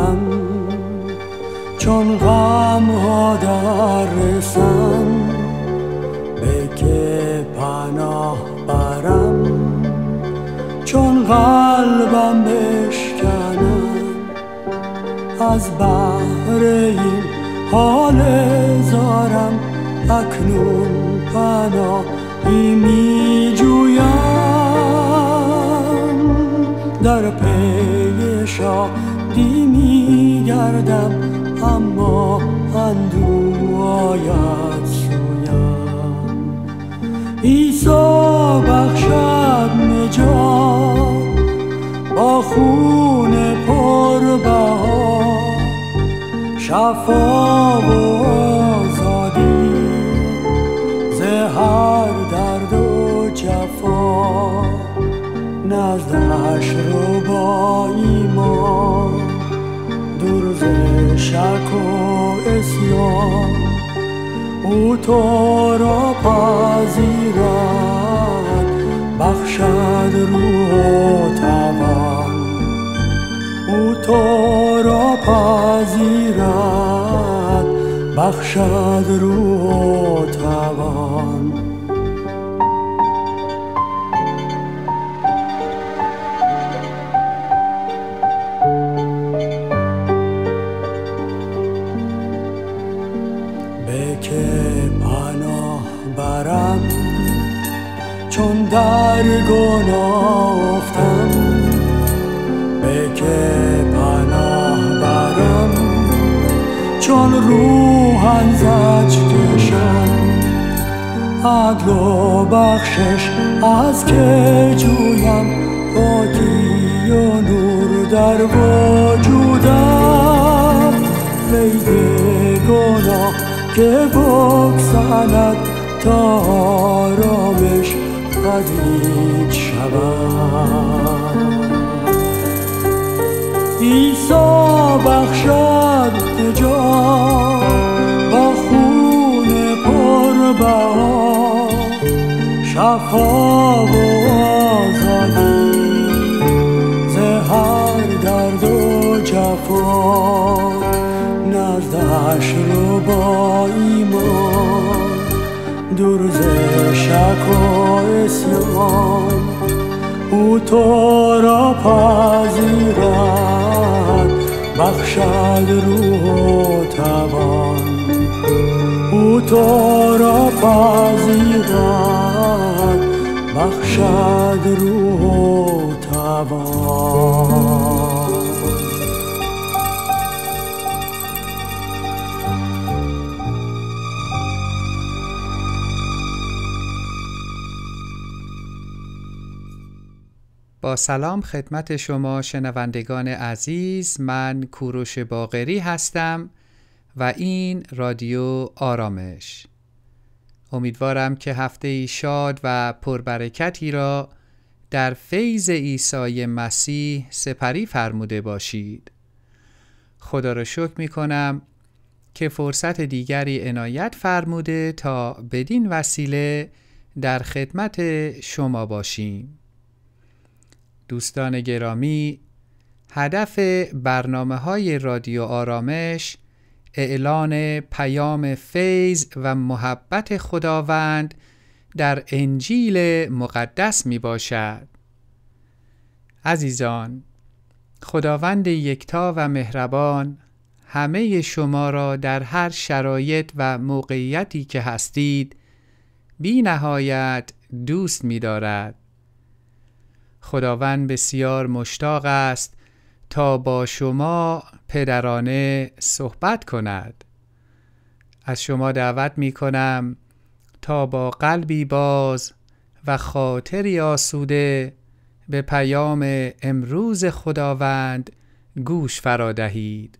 برم، چون غم ها در رسم به که پناه برم، چون قلبم بشکنم از بحر این حال زارم، اکنون پناهی می جویم، در پی شادی می گردم، اما اندوه آید سویم. عیسی بخشد نجات با خون پربها، شفا و آزادی ز هر درد و جفا، نزدش رو با ایمان، دور ز شک و عصیان، او تو را پذیرد، بخشد روح و توان، او تو را پذیرد، بخشد روح و توان. به که پناه برم، چون در گناه افتم، به که پناه برم، چون روحم زجر کشم، عدل و بخشش از که جویم، پاکی و نور در وجودم، قید گناه که بگسلد تا آرامش پدید شود. عیسی بخشد نجات با خون پربها، شفا و آزادی ز هر درد و جفا، نزدش رو با ایمان، دور ز شک و عصیان، او تو را پذیرد، بخشد روح و توان، او تو را پذیرد، بخشد روح و توان. با سلام خدمت شما شنوندگان عزیز، من کوروش باقری هستم و این رادیو آرامش. امیدوارم که هفته شاد و پربرکتی را در فیض عیسی مسیح سپری فرموده باشید. خدا را شکر می کنم که فرصت دیگری عنایت فرموده تا بدین وسیله در خدمت شما باشیم. دوستان گرامی، هدف برنامه‌های رادیو آرامش اعلان پیام فیض و محبت خداوند در انجیل مقدس می باشد. عزیزان، خداوند یکتا و مهربان همه شما را در هر شرایط و موقعیتی که هستید بی نهایت دوست می دارد. خداوند بسیار مشتاق است تا با شما پدرانه صحبت کند. از شما دعوت می کنم تا با قلبی باز و خاطری آسوده به پیام امروز خداوند گوش فرا دهید.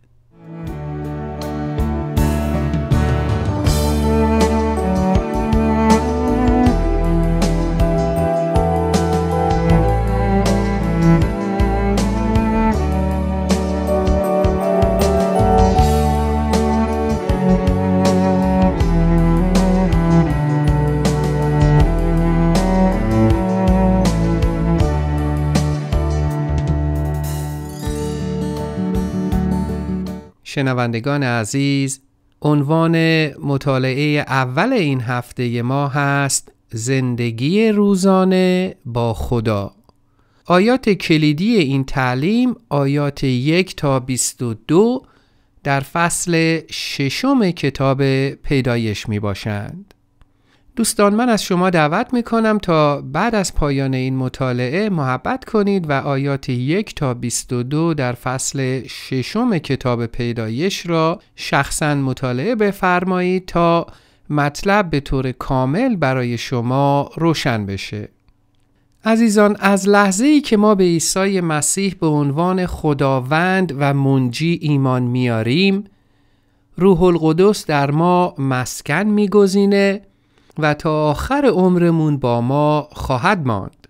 شنوندگان عزیز، عنوان مطالعه اول این هفته ما هست زندگی روزانه با خدا. آیات کلیدی این تعلیم آیات 1 تا 22 در فصل 6 کتاب پیدایش می باشند. دوستان، من از شما دعوت می کنم تا بعد از پایان این مطالعه محبت کنید و آیات 1 تا 22 در فصل 6 کتاب پیدایش را شخصاً مطالعه بفرمایید تا مطلب به طور کامل برای شما روشن بشه. عزیزان، از لحظه‌ای که ما به عیسی مسیح به عنوان خداوند و منجی ایمان میاریم، روح القدس در ما مسکن میگزینه و تا آخر عمرمون با ما خواهد ماند.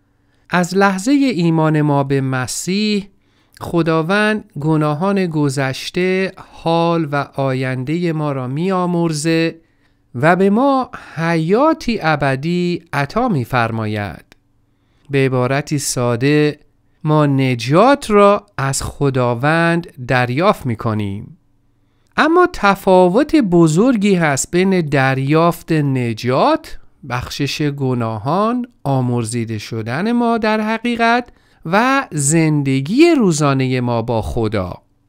از لحظه ایمان ما به مسیح، خداوند گناهان گذشته، حال و آینده ما را می‌آمرزه و به ما حیاتی ابدی عطا می‌فرماید. به عبارتی ساده، ما نجات را از خداوند دریافت می‌کنیم. اما تفاوت بزرگی هست بین دریافت نجات، بخشش گناهان، آمرزیده شدن ما در حقیقت و زندگی روزانه ما با خدا.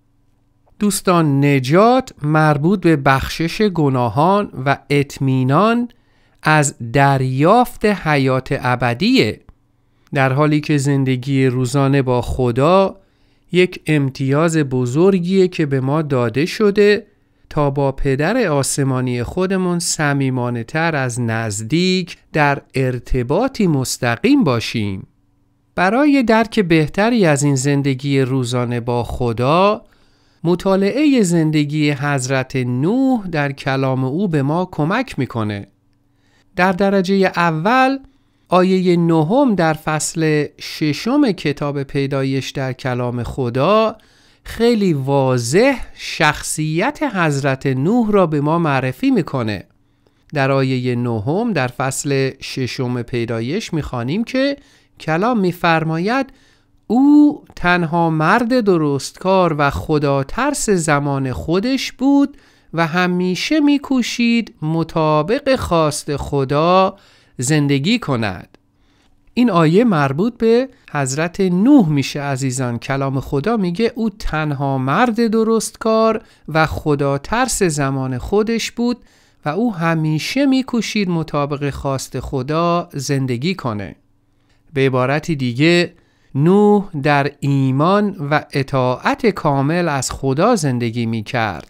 دوستان، نجات مربوط به بخشش گناهان و اطمینان از دریافت حیات ابدیه، در حالی که زندگی روزانه با خدا یک امتیاز بزرگیه که به ما داده شده تا با پدر آسمانی خودمون صمیمانه تر از نزدیک در ارتباطی مستقیم باشیم. برای درک بهتری از این زندگی روزانه با خدا، مطالعه زندگی حضرت نوح در کلام او به ما کمک میکنه. در درجه اول آیه 9 در فصل 6 کتاب پیدایش در کلام خدا خیلی واضح شخصیت حضرت نوح را به ما معرفی میکنه. در آیه 9 در فصل 6 پیدایش میخوانیم که کلام میفرماید او تنها مرد درستکار و خدا ترس زمان خودش بود و همیشه میکوشید مطابق خواست خدا زندگی کند. این آیه مربوط به حضرت نوح میشه عزیزان. کلام خدا میگه او تنها مرد درستکار و خدا ترس زمان خودش بود و او همیشه میکوشید مطابق خواست خدا زندگی کنه. به عبارتی دیگه، نوح در ایمان و اطاعت کامل از خدا زندگی میکرد.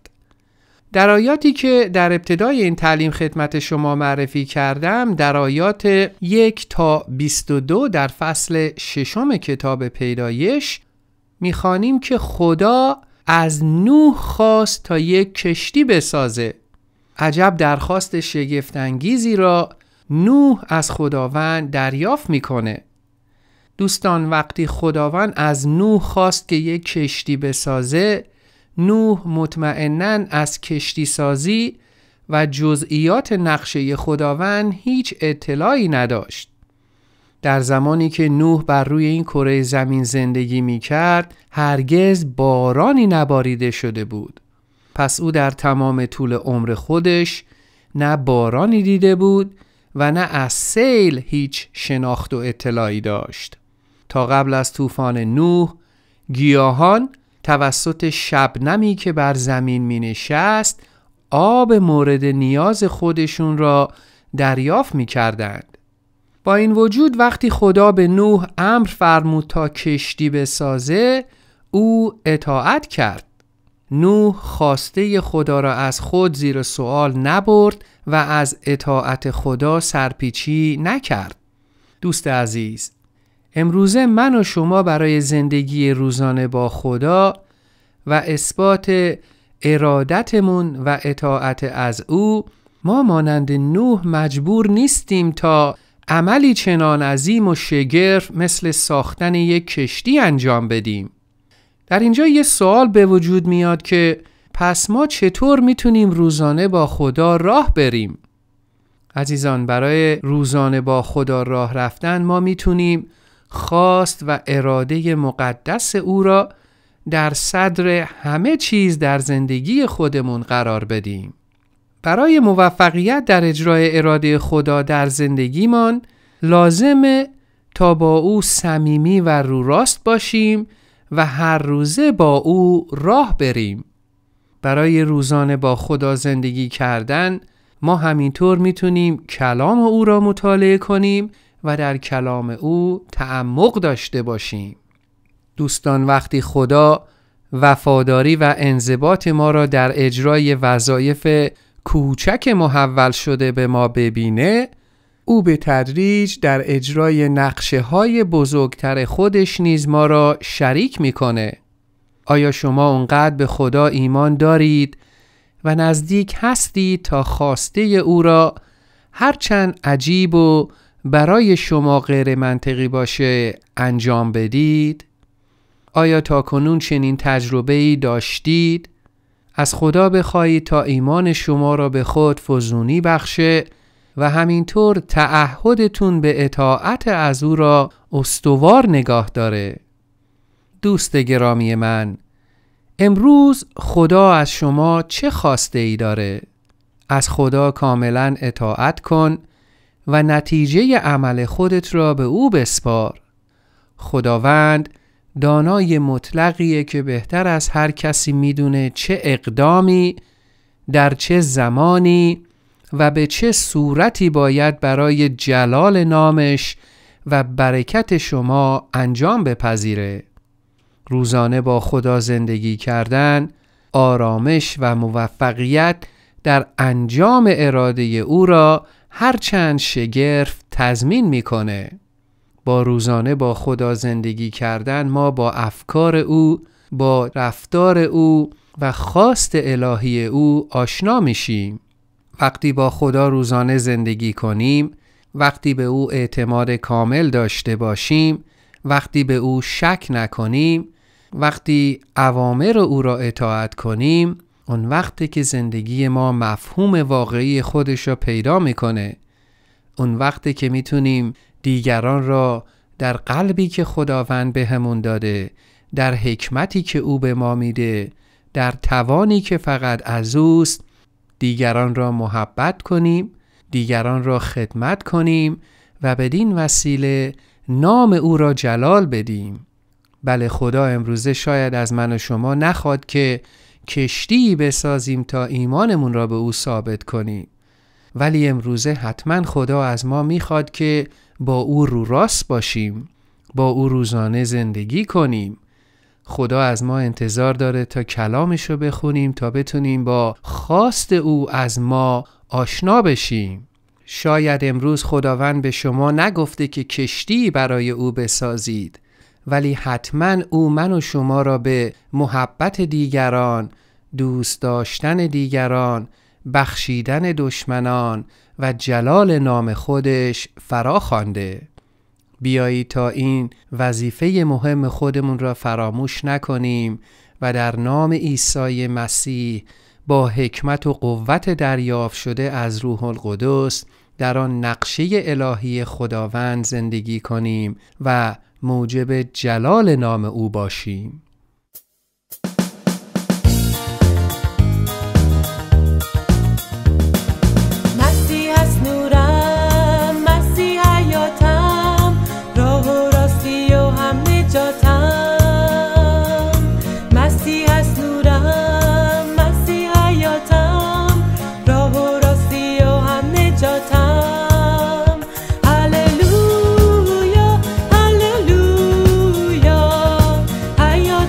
در آیاتی که در ابتدای این تعلیم خدمت شما معرفی کردم، در آیات 1 تا 22 در فصل 6 کتاب پیدایش میخوانیم که خدا از نوح خواست تا یک کشتی بسازه. عجب درخواست شگفت‌انگیزی را نوح از خداوند دریافت میکنه. دوستان، وقتی خداوند از نوح خواست که یک کشتی بسازه، نوح مطمئناً از کشتی سازی و جزئیات نقشه خداوند هیچ اطلاعی نداشت. در زمانی که نوح بر روی این کره زمین زندگی می کرد، هرگز بارانی نباریده شده بود. پس او در تمام طول عمر خودش نه بارانی دیده بود و نه از سیل هیچ شناخت و اطلاعی داشت. تا قبل از طوفان نوح، گیاهان توسط شبنمی که بر زمین می نشست آب مورد نیاز خودشون را دریافت می کردند. با این وجود وقتی خدا به نوح امر فرمود تا کشتی بسازه، او اطاعت کرد. نوح خواسته خدا را از خود زیر سوال نبرد و از اطاعت خدا سرپیچی نکرد. دوست عزیز، امروزه من و شما برای زندگی روزانه با خدا و اثبات ارادتمون و اطاعت از او، ما مانند نوح مجبور نیستیم تا عملی چنان عظیم و شگرف مثل ساختن یک کشتی انجام بدیم. در اینجا یه سوال به وجود میاد که پس ما چطور میتونیم روزانه با خدا راه بریم؟ عزیزان، برای روزانه با خدا راه رفتن ما میتونیم خواست و اراده مقدس او را در صدر همه چیز در زندگی خودمون قرار بدیم. برای موفقیت در اجرای اراده خدا در زندگیمان لازمه تا با او صمیمی و رو راست باشیم و هر روزه با او راه بریم. برای روزانه با خدا زندگی کردن ما همینطور میتونیم کلام او را مطالعه کنیم و در کلام او تعمق داشته باشیم. دوستان، وقتی خدا وفاداری و انضباط ما را در اجرای وظایف کوچک محول شده به ما ببینه، او به تدریج در اجرای نقشه‌های بزرگتر خودش نیز ما را شریک میکنه. آیا شما اونقدر به خدا ایمان دارید و نزدیک هستید تا خواسته او را هرچند عجیب و برای شما غیر منطقی باشه انجام بدید؟ آیا تاکنون چنین تجربه‌ای داشتید؟ از خدا بخواهید تا ایمان شما را به خود فزونی بخشه و همینطور تعهدتون به اطاعت از او را استوار نگاه داره. دوست گرامی من، امروز خدا از شما چه خواسته ای داره؟ از خدا کاملا اطاعت کن و نتیجه عمل خودت را به او بسپار. خداوند دانای مطلقیه که بهتر از هر کسی میدونه چه اقدامی در چه زمانی و به چه صورتی باید برای جلال نامش و برکت شما انجام بپذیره. روزانه با خدا زندگی کردن آرامش و موفقیت در انجام اراده او را هرچند شگرف تضمین میکنه. با روزانه با خدا زندگی کردن ما با افکار او، با رفتار او و خواست الهی او آشنا میشیم. وقتی با خدا روزانه زندگی کنیم، وقتی به او اعتماد کامل داشته باشیم، وقتی به او شک نکنیم، وقتی اوامر او را اطاعت کنیم، اون وقتی که زندگی ما مفهوم واقعی خودش را پیدا میکنه. اون وقتی که میتونیم دیگران را در قلبی که خداوند به همون داده، در حکمتی که او به ما میده، در توانی که فقط از اوست، دیگران را محبت کنیم، دیگران را خدمت کنیم و بدین وسیله نام او را جلال بدیم. بله، خدا امروزه شاید از من و شما نخواد که کشتی بسازیم تا ایمانمون را به او ثابت کنیم، ولی امروزه حتما خدا از ما میخواد که با او رو راست باشیم، با او روزانه زندگی کنیم. خدا از ما انتظار داره تا کلامش رو بخونیم تا بتونیم با خواست او از ما آشنا بشیم. شاید امروز خداوند به شما نگفته که کشتی برای او بسازید، ولی حتما او من و شما را به محبت دیگران، دوست داشتن دیگران، بخشیدن دشمنان و جلال نام خودش فرا خوانده. بیایید تا این وظیفه مهم خودمون را فراموش نکنیم و در نام عیسی مسیح با حکمت و قوت دریافت شده از روح القدس در آن نقشه الهی خداوند زندگی کنیم و موجب جلال نام او باشیم. هللویا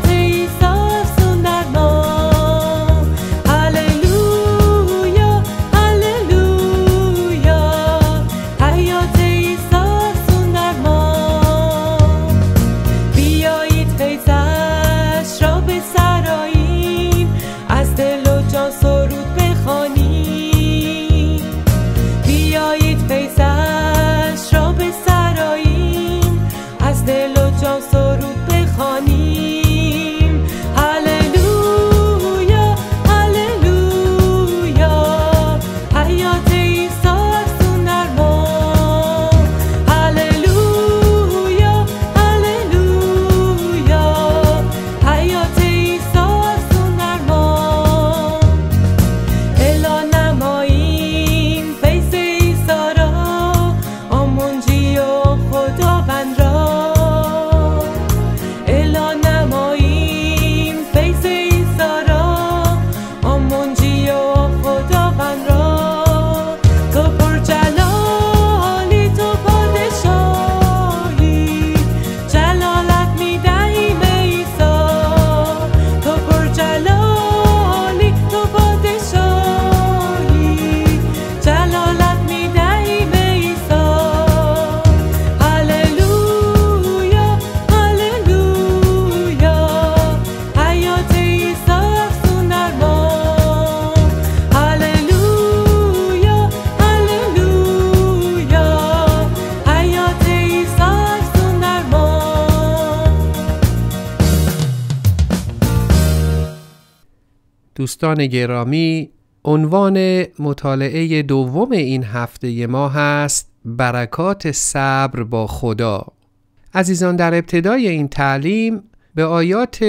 دوستان گرامی، عنوان مطالعه دوم این هفته ما هست برکات صبر با خدا. عزیزان، در ابتدای این تعلیم به آیات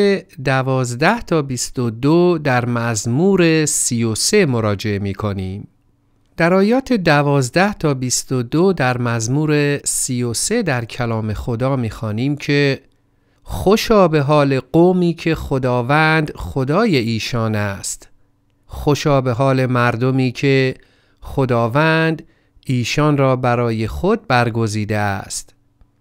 12 تا 22 در مزمور 33 مراجعه می کنیم. در آیات 12 تا 22 در مزمور 33 در کلام خدا می خوانیم که خوشا به حال قومی که خداوند خدای ایشان است. خوشا به حال مردمی که خداوند ایشان را برای خود برگزیده است.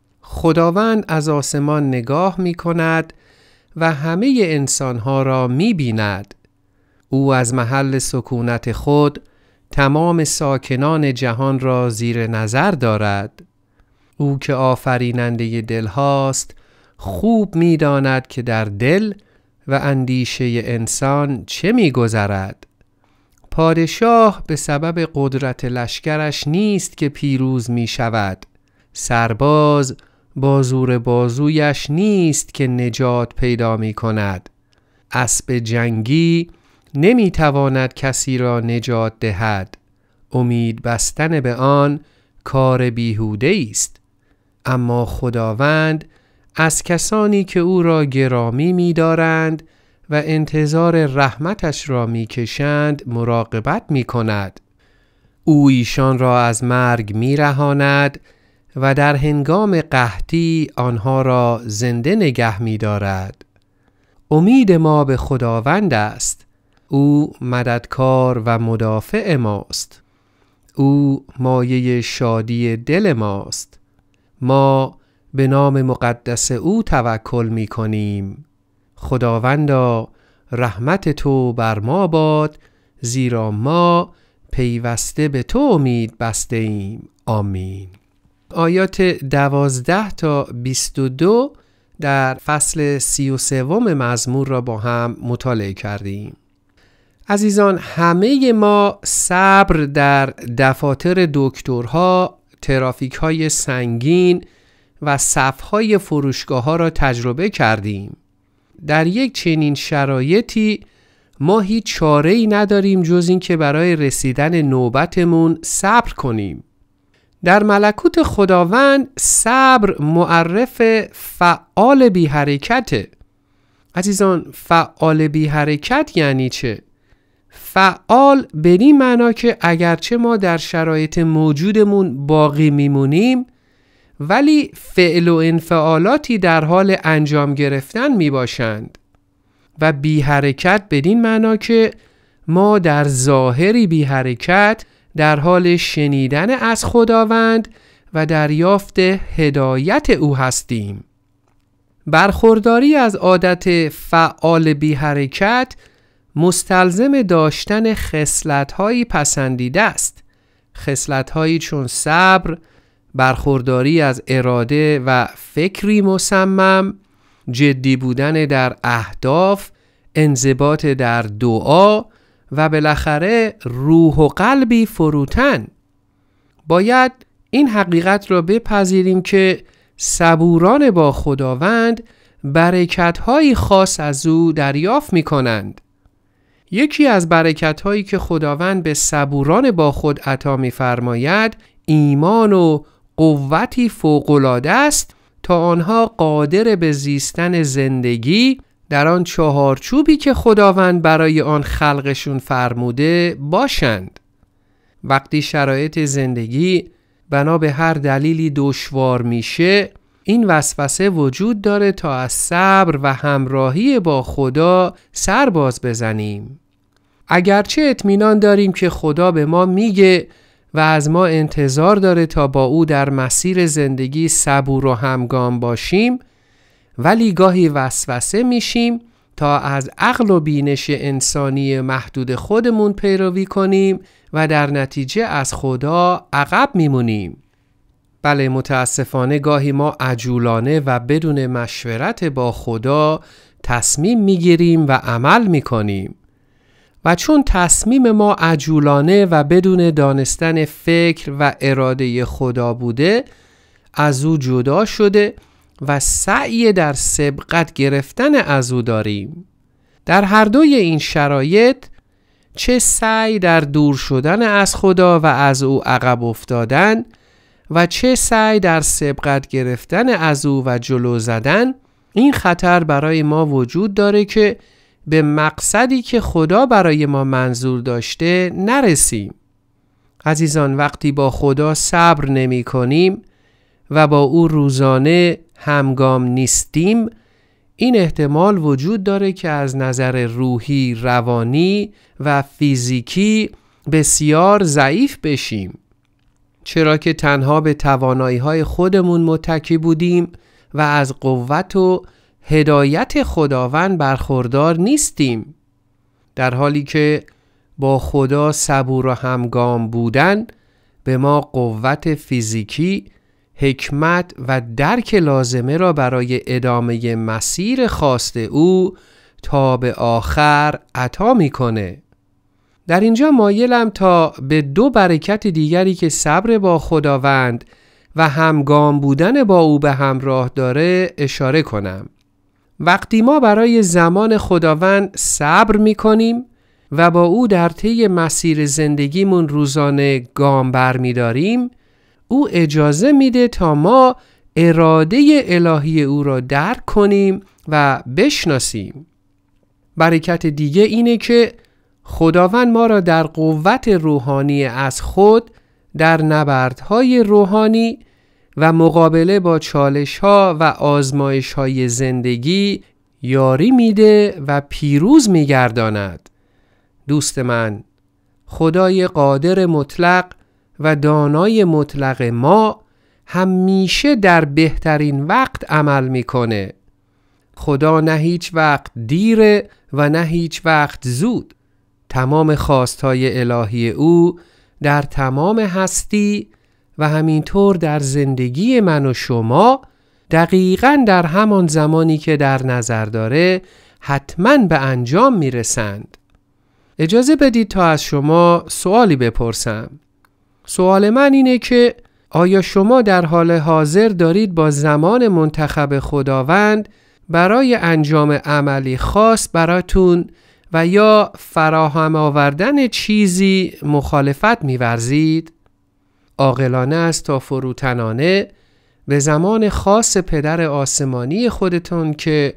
خداوند از آسمان نگاه می کند و همه انسانها را می بیند. او از محل سکونت خود تمام ساکنان جهان را زیر نظر دارد. او که آفریننده دل هاست خوب می داند که در دل و اندیشه انسان چه می گذرد. پادشاه به سبب قدرت لشکرش نیست که پیروز می شود. سرباز با زور بازویش نیست که نجات پیدا می کند. اسب جنگی نمی تواند کسی را نجات دهد. امید بستن به آن کار بیهوده است. اما خداوند از کسانی که او را گرامی می دارند و انتظار رحمتش را می کشند مراقبت می کند. او ایشان را از مرگ می رهاند و در هنگام قحطی آنها را زنده نگه می دارد. امید ما به خداوند است. او مددکار و مدافع ماست. او مایه شادی دل ماست. ما به نام مقدس او توکل می کنیم. خداوندا رحمت تو بر ما باد، زیرا ما پیوسته به تو امید بسته ایم. آمین. آیات 12 تا 22 در فصل 33 مزمور را با هم مطالعه کردیم. عزیزان، همه ما صبر در دفاتر دکترها، ترافیک های سنگین و صف‌های فروشگاه ها را تجربه کردیم. در یک چنین شرایطی ما هیچ چاره‌ای نداریم جز این که برای رسیدن نوبتمون صبر کنیم. در ملکوت خداوند صبر معرف فعال بی حرکته. عزیزان، فعال بی حرکت یعنی چه؟ فعال بدین معنا که اگرچه ما در شرایط موجودمون باقی میمونیم ولی فعل و انفعالاتی در حال انجام گرفتن می باشند. و بی حرکت بدین معنا که ما در ظاهری بی حرکت در حال شنیدن از خداوند و دریافت هدایت او هستیم. برخورداری از عادت فعال بی حرکت مستلزم داشتن خصلت‌هایی پسندیده است. خصلت‌هایی چون صبر، برخورداری از اراده و فکری مصمم، جدی بودن در اهداف، انضباط در دعا و بالاخره روح و قلبی فروتن. باید این حقیقت را بپذیریم که صبوران با خداوند برکت‌های خاص از او دریافت می‌کنند. یکی از برکت‌هایی که خداوند به صبوران با خود عطا می‌فرماید ایمان و قوتی فوق‌العاده است تا آنها قادر به زیستن زندگی در آن چهارچوبی که خداوند برای آن خلقشون فرموده باشند. وقتی شرایط زندگی بنا به هر دلیلی دشوار میشه، این وسوسه وجود داره تا از صبر و همراهی با خدا سر باز بزنیم. اگرچه اطمینان داریم که خدا به ما میگه و از ما انتظار داره تا با او در مسیر زندگی صبور و همگام باشیم، ولی گاهی وسوسه میشیم تا از عقل و بینش انسانی محدود خودمون پیروی کنیم و در نتیجه از خدا عقب میمونیم. بله، متاسفانه گاهی ما عجولانه و بدون مشورت با خدا تصمیم میگیریم و عمل میکنیم و چون تصمیم ما عجولانه و بدون دانستن فکر و اراده خدا بوده، از او جدا شده و سعی در سبقت گرفتن از او داریم. در هر دوی این شرایط چه سعی در دور شدن از خدا و از او عقب افتادن و چه سعی در سبقت گرفتن از او و جلو زدن، این خطر برای ما وجود داره که به مقصدی که خدا برای ما منظور داشته نرسیم. عزیزان، وقتی با خدا صبر نمی کنیم و با او روزانه همگام نیستیم، این احتمال وجود داره که از نظر روحی، روانی و فیزیکی بسیار ضعیف بشیم، چرا که تنها به توانایی‌های خودمون متکی بودیم و از قوت و هدایت خداوند برخوردار نیستیم، در حالی که با خدا صبور و همگام بودن به ما قوت فیزیکی، حکمت و درک لازمه را برای ادامه مسیر خواست او تا به آخر عطا میکنه. در اینجا مایلم تا به دو برکت دیگری که صبر با خداوند و همگام بودن با او به همراه داره اشاره کنم. وقتی ما برای زمان خداوند صبر میکنیم و با او در طی مسیر زندگیمون روزانه گام برمیداریم، او اجازه میده تا ما اراده الهی او را درک کنیم و بشناسیم. برکت دیگه اینه که خداوند ما را در قوت روحانی از خود در نبردهای روحانی و مقابله با چالش‌ها و آزمایش‌های زندگی یاری میده و پیروز میگرداند. دوست من، خدای قادر مطلق و دانای مطلق ما همیشه در بهترین وقت عمل میکنه. خدا نه هیچ وقت دیره و نه هیچ وقت زود. تمام خواستهای الهی او در تمام هستی و همینطور در زندگی من و شما دقیقاً در همان زمانی که در نظر داره حتماً به انجام میرسند. اجازه بدید تا از شما سوالی بپرسم. سوال من اینه که آیا شما در حال حاضر دارید با زمان منتخب خداوند برای انجام عملی خاص براتون و یا فراهم آوردن چیزی مخالفت می‌ورزید؟ عاقلانه است تا فروتنانه به زمان خاص پدر آسمانی خودتون که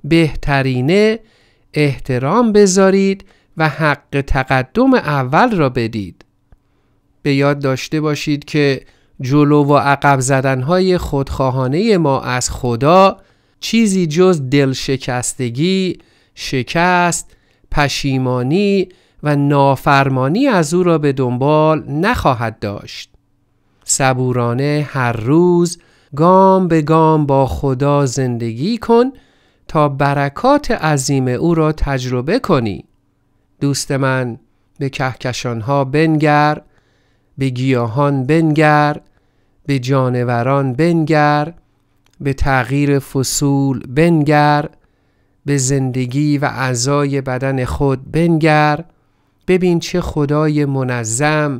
بهترینه احترام بذارید و حق تقدم اول را بدید. به یاد داشته باشید که جلو و عقب زدنهای خودخواهانه ما از خدا چیزی جز دلشکستگی، شکست، پشیمانی و نافرمانی از او را به دنبال نخواهد داشت. صبورانه هر روز گام به گام با خدا زندگی کن تا برکات عظیم او را تجربه کنی. دوست من، به کهکشانها بنگر، به گیاهان بنگر، به جانوران بنگر، به تغییر فصول بنگر، به زندگی و اعضای بدن خود بنگر. ببین چه خدای منظم،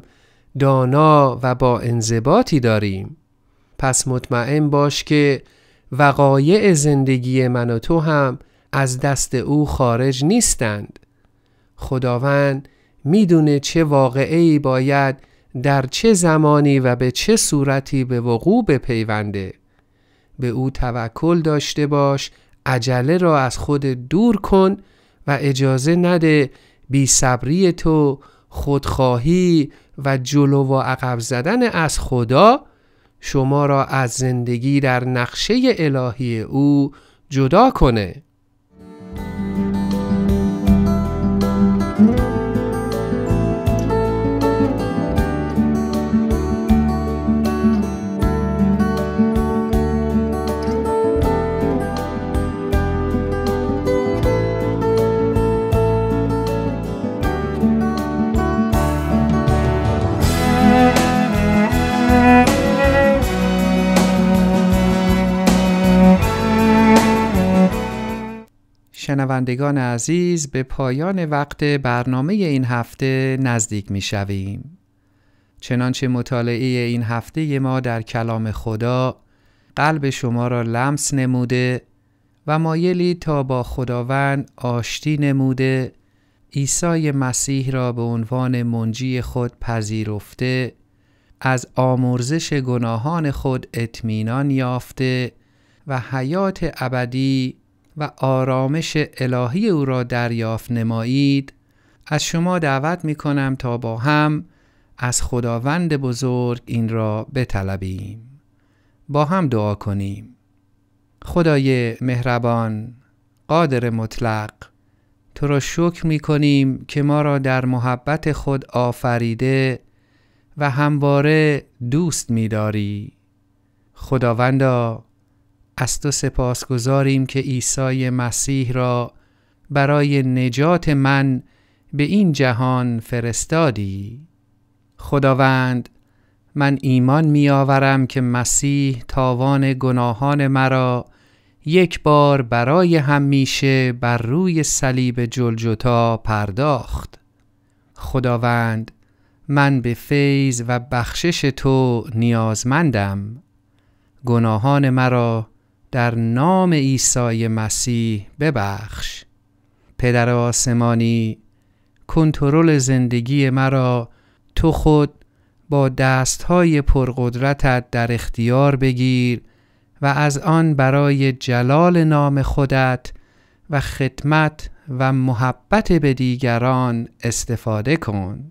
دانا و با انضباطی داریم. پس مطمئن باش که وقایع زندگی من و تو هم از دست او خارج نیستند. خداوند میدونه چه واقعه‌ای باید در چه زمانی و به چه صورتی به وقوع بپیونده. به او توکل داشته باش، عجله را از خود دور کن و اجازه نده بی‌صبری تو، خودخواهی و جلو و عقب زدن از خدا شما را از زندگی در نقشه الهی او جدا کنه. شنوندگان عزیز، به پایان وقت برنامه این هفته نزدیک می شویم. چنانچه مطالعه این هفته ما در کلام خدا قلب شما را لمس نموده، و مایلی تا با خداوند آشتی نموده، عیسی مسیح را به عنوان منجی خود پذیرفته، از آمرزش گناهان خود اطمینان یافته و حیات ابدی و آرامش الهی او را دریافت نمایید، از شما دعوت می کنم تا با هم از خداوند بزرگ این را بطلبیم. با هم دعا کنیم. خدای مهربان، قادر مطلق، تو را شکر می کنیم که ما را در محبت خود آفریده و همواره دوست می داری. خداوندا، از تو سپاسگزاریم که عیسی مسیح را برای نجات من به این جهان فرستادی. خداوند، من ایمان می آورم که مسیح تاوان گناهان مرا یک بار برای همیشه بر روی صلیب جلجتا پرداخت. خداوند، من به فیض و بخشش تو نیازمندم. گناهان مرا در نام عیسی مسیح ببخش. پدر آسمانی، کنترل زندگی مرا تو خود با دستهای پرقدرتت در اختیار بگیر و از آن برای جلال نام خودت و خدمت و محبت به دیگران استفاده کن.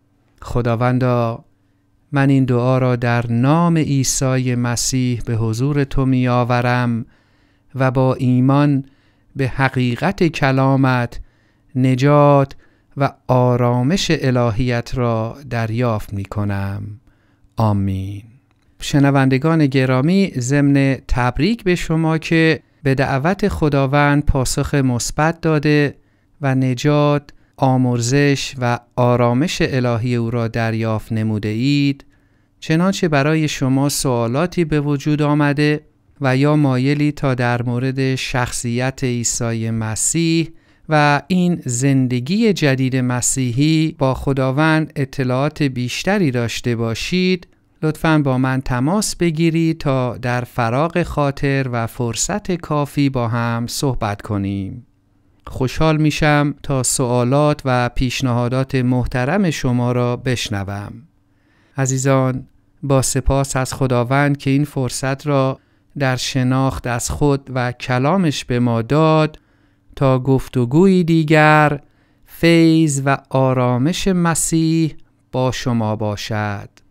خداوندا، من این دعا را در نام عیسی مسیح به حضور تو می آورم و با ایمان به حقیقت کلامت نجات و آرامش الهیت را دریافت می کنم. آمین. شنوندگان گرامی، ضمن تبریک به شما که به دعوت خداوند پاسخ مثبت داده و نجات، آمرزش و آرامش الهی او را دریافت نموده اید، چنانچه برای شما سوالاتی به وجود آمده و یا مایلی تا در مورد شخصیت عیسی مسیح و این زندگی جدید مسیحی با خداوند اطلاعات بیشتری داشته باشید، لطفاً با من تماس بگیرید تا در فراغ خاطر و فرصت کافی با هم صحبت کنیم. خوشحال میشم تا سوالات و پیشنهادات محترم شما را بشنوم. عزیزان، با سپاس از خداوند که این فرصت را در شناخت از خود و کلامش به ما داد، تا گفتگوی دیگر، فیض و آرامش مسیح با شما باشد.